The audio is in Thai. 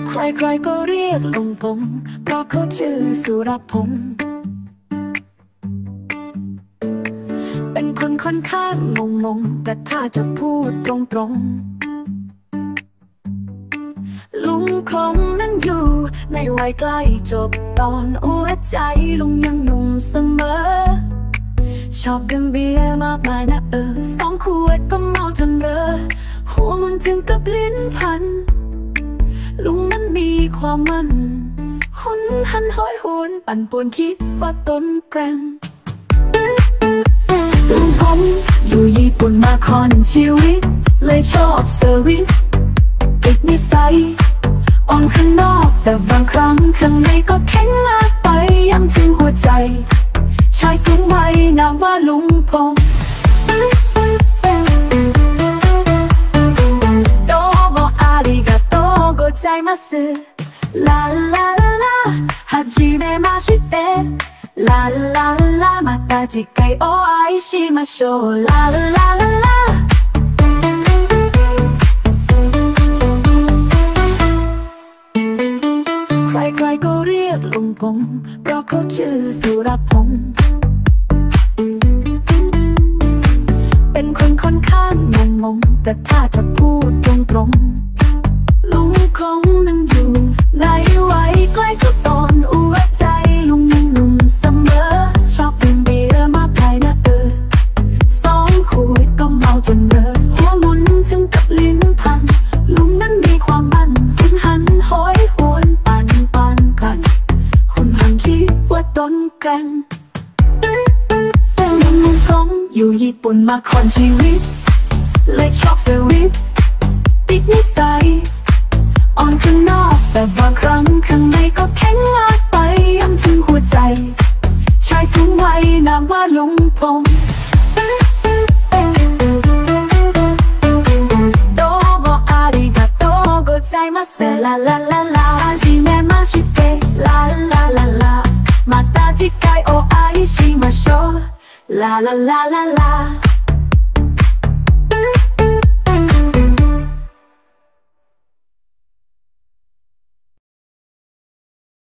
ใครๆก็เรียกลุงพงษ์เพราะเขาชื่อสุรพงษ์เป็นคนค่อนข้างงงแต่ถ้าจะพูดตรงๆลุงคงนั้นอยู่ในวัยใกล้จบตอนหัวใจลุงยังหนุ่มเสมอชอบดื่มเบียร์มากมายนะ2 ขวดก็เมาจนเรอหัวมันถึงกับลิ้นพันลุงนั้นมีความมันหุนหันห้อยหวนปั่นป่วนคิดว่าตนแกร่งลุงผมอยู่ญี่ปุ่นมาค่อนชีวิตเลยชอบเซอร์วิสติดนิสัยอ่อนข้างนอกแต่บางครั้งข้างในก็แข็งมากไปย้ำถึงหัวใจชายสูงวัยนามว่าลุงพงษ์โดโมอาริกาโตโกใจมาสึลาลาลาฮาจิเมมาชิเตะลาลาลามาตาจิไกโอไอชิมาโชลาลาลาลาใครๆก็เรียกลุงพงษ์เพราะเขาชื่อสุรพงษ์เป็นคนค่อนข้างงงแต่ถ้าจะพูดตรงๆลุงคงนั่งอยู่ในวัยใกล้จะตอนหัวใจลุงยังหนุ่มเสมอชอบดื่มเบียร์มากไปนะ2 ขวดก็เมาจนเรอหัวหมุนถึงกับลิ้นพันลุงนั้นมีความมันหุนหันห้อยหวนปั่นกันหุนหันคิดว่าตนแกร่งลุงคงอยู่ญี่ปุ่นมาค่อนชีวิตเลยชอบเซอร์วิสติดนิสัยอ่อนข้างนอกแต่บางครั้งข้างในก็แข็งมากไปย้ำถึงหัวใจชายสูงวัยนามว่าลุงพงษ์โดโมอาริกาโตโกใจมาเซลาลาลาลาจิเมมาชิเตะลาลาลาลามาตาจิไกโอไอชิมาโชลาลาลาลาลา